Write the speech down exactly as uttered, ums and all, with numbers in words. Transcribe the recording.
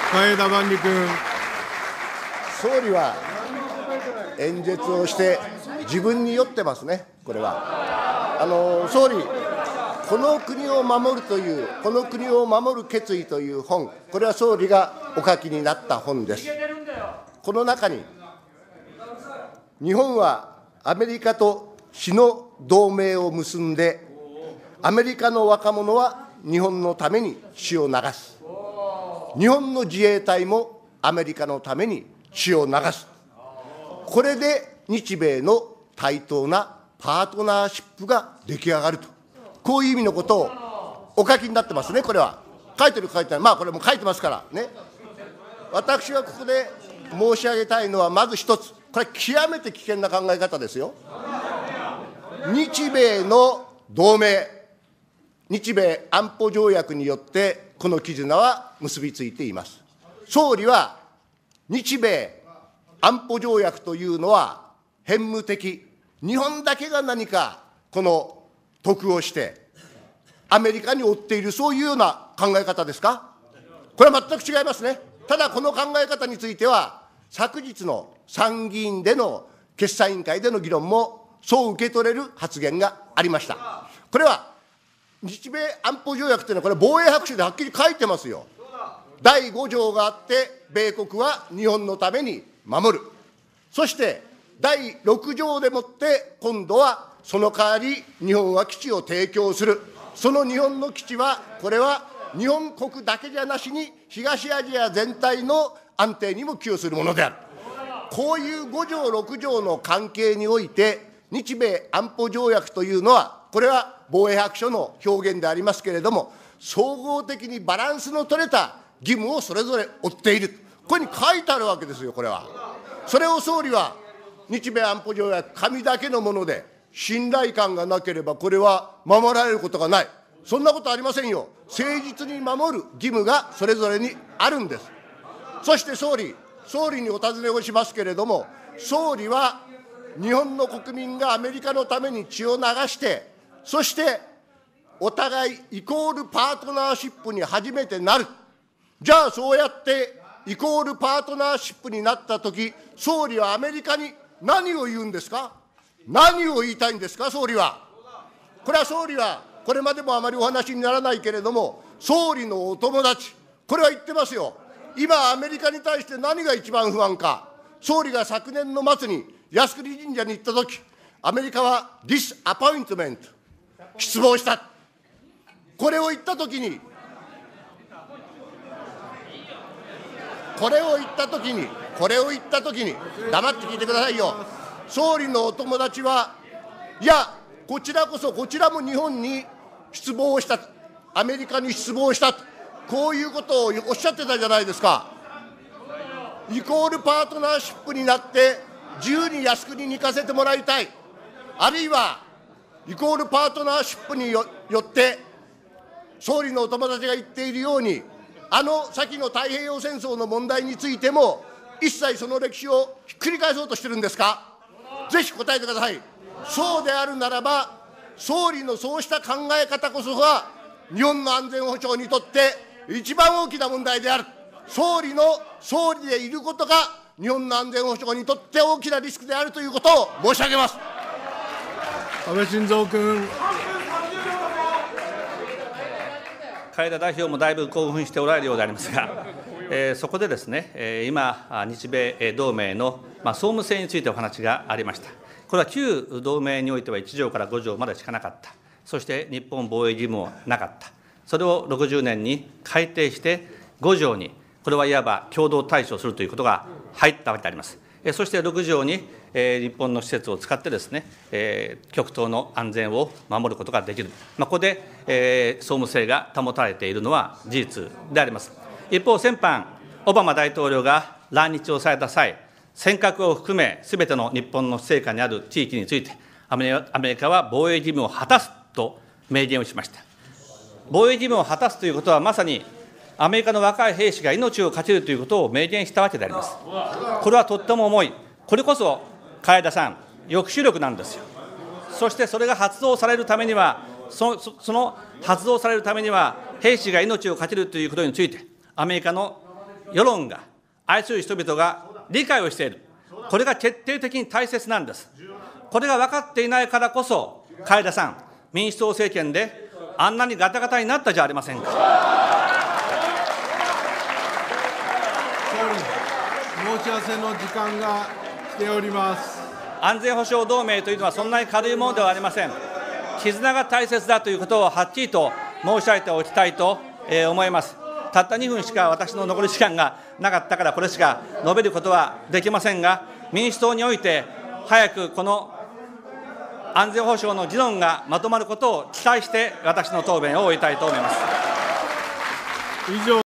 替田万里君。 総理は演説をして自分に酔ってますね、これは。あの総理、この国を守るという、この国を守る決意という本、これは総理がお書きになった本です。この中に、日本はアメリカと死の同盟を結んで、アメリカの若者は日本のために血を流す。日本の自衛隊もアメリカのために血を流す。これで日米の対等なパートナーシップが出来上がると、こういう意味のことをお書きになってますね、これは。書いてる書いてない、まあこれも書いてますからね。私がここで申し上げたいのは、まず一つ、これは極めて危険な考え方ですよ。日米の同盟、日米安保条約によってこの絆は結びついています。総理は日米安保条約というのは片務的、日本だけが何かこの得をしてアメリカに追っている、そういうような考え方ですか。これは全く違いますね。ただこの考え方については昨日の参議院での決算委員会での議論もそう受け取れる発言がありました。これは日米安保条約というのは、これ防衛白書ではっきり書いてますよ。だいご条があって、米国は日本のために守る。そしてだいろく条でもって、今度はその代わり日本は基地を提供する。その日本の基地は、これは日本国だけじゃなしに、東アジア全体の安定にも寄与するものである。こういうご条、ろく条の関係において、日米安保条約というのは、これは防衛白書の表現でありますけれども、総合的にバランスの取れた義務をそれぞれ負っている、これに書いてあるわけですよ、これは。それを総理は、日米安保条約、紙だけのもので、信頼感がなければ、これは守られることがない、そんなことありませんよ。誠実に守る義務がそれぞれにあるんです。そして総理、総理にお尋ねをしますけれども、総理は日本の国民がアメリカのために血を流して、そしてお互いイコールパートナーシップに初めてなる。じゃあそうやってイコールパートナーシップになったとき、総理はアメリカに何を言うんですか。何を言いたいんですか、総理は。これは総理は、これまでもあまりお話にならないけれども、総理のお友達、これは言ってますよ。今、アメリカに対して何が一番不安か。総理が昨年の末に靖国神社に行ったとき、アメリカはディスアポイントメント、失望した。これを言ったときに、これを言ったときに、これを言ったときに、黙って聞いてくださいよ。総理のお友達は、いや、こちらこそ、こちらも日本に失望した、アメリカに失望した、こういうことをおっしゃってたじゃないですか。イコールパートナーシップになって、自由に靖国に行かせてもらいたい。あるいは、イコールパートナーシップに よ, よって、総理のお友達が言っているように、あの先の太平洋戦争の問題についても、一切その歴史をひっくり返そうとしてるんですか。ぜひ答えてください。そうであるならば、総理のそうした考え方こそが、日本の安全保障にとって一番大きな問題である。総理の総理でいることが、日本の安全保障にとって大きなリスクであるということを申し上げます。 安倍晋三君。 海田代表もだいぶ興奮しておられるようでありますが、えー、そこでですね、えー、今、日米同盟の、まあ、総務性についてお話がありました。これは旧同盟においてはいち条からご条までしかなかった、そして日本防衛義務もなかった、それをろくじゅうねんに改定して、ご条に、これはいわば共同対処するということが入ったわけであります。そしてろく条に、えー、日本の施設を使ってですね、えー、極東の安全を守ることができる、まあ、ここで、えー、総務性が保たれているのは事実であります。一方、先般、オバマ大統領が来日をされた際、尖閣を含め、すべての日本の施政下にある地域について、アメリカは防衛義務を果たすと明言をしました。防衛義務を果たすということは、まさにアメリカの若い兵士が命を勝ちるということを明言したわけであります。これはとっても重い、これこそ海田さん、抑止力なんですよ。そしてそれが発動されるためには、そ, そ, その発動されるためには、兵士が命を勝ちるということについて、アメリカの世論が、愛する人々が理解をしている、これが決定的に大切なんです。これが分かっていないからこそ、海田さん、民主党政権であんなにガタガタになったじゃありませんか。 総理、申し合わせの時間が来ております。 安全保障同盟というのはそんなに軽いものではありません。絆が大切だということをはっきりと申し上げておきたいと思います。たったにふんしか私の残り時間がなかったから、これしか述べることはできませんが、民主党において、早くこの安全保障の議論がまとまることを期待して、私の答弁を終えたいと思います。 以上